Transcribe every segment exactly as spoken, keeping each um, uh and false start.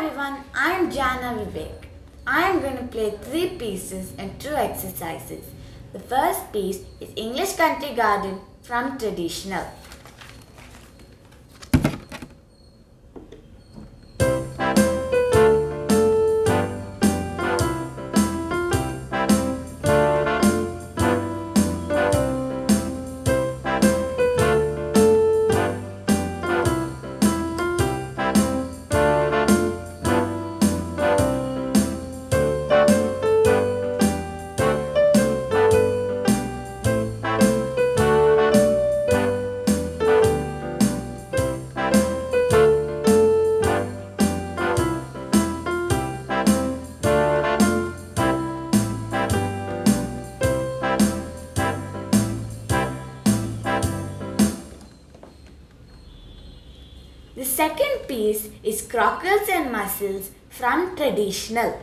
everyone, I am Joanna Vivek. I am going to play three pieces and two exercises. The first piece is English Country Garden from Traditional. The second piece is Crockers and Mussels from Traditional.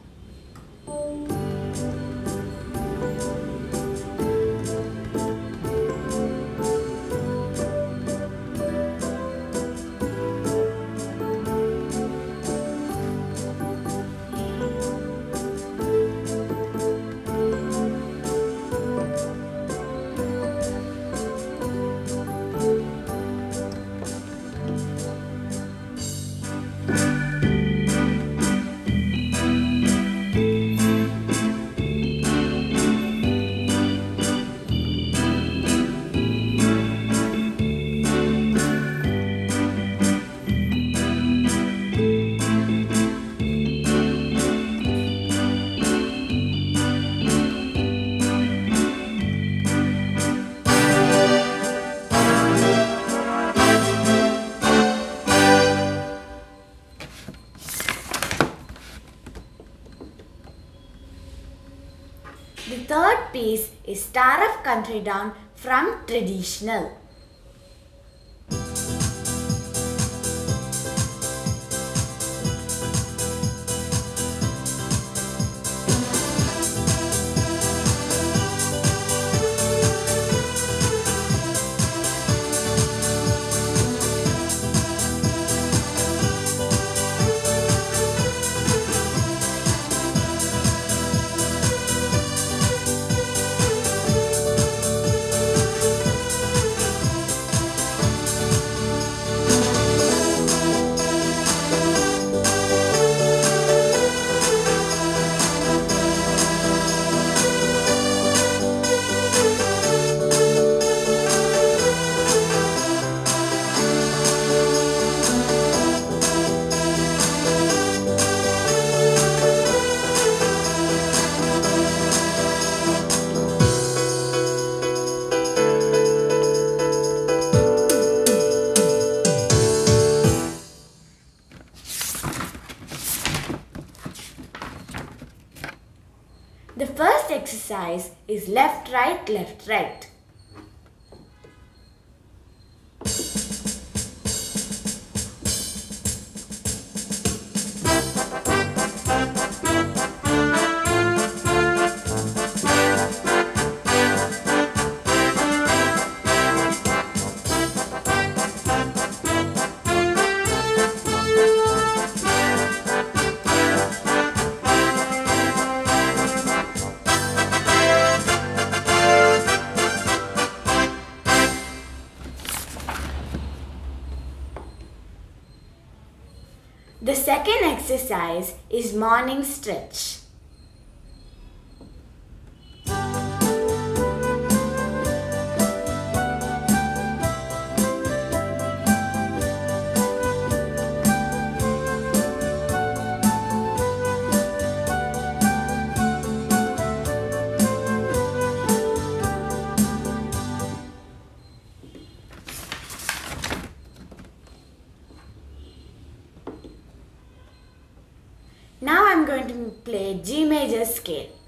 The third piece is Star of Country Down from Traditional. The first exercise is left, right, left, right. The second exercise is morning stretch. Now I am going to play G major scale.